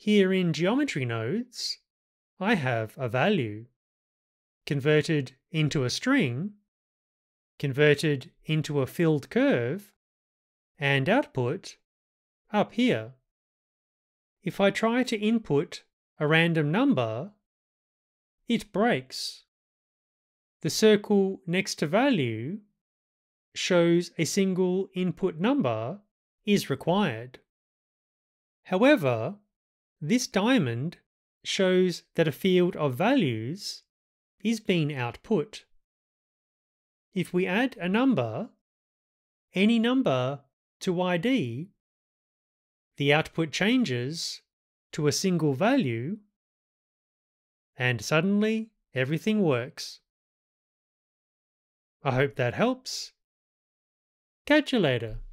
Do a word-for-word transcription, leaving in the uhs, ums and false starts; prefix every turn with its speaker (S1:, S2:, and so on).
S1: Here in geometry nodes, I have a value converted into a string, converted into a filled curve, and output up here. If I try to input a random number, it breaks. The circle next to value shows a single input number is required. However, this diamond shows that a field of values is being output. If we add a number, any number, to I D, the output changes to a single value, and suddenly everything works. I hope that helps. Catch you later.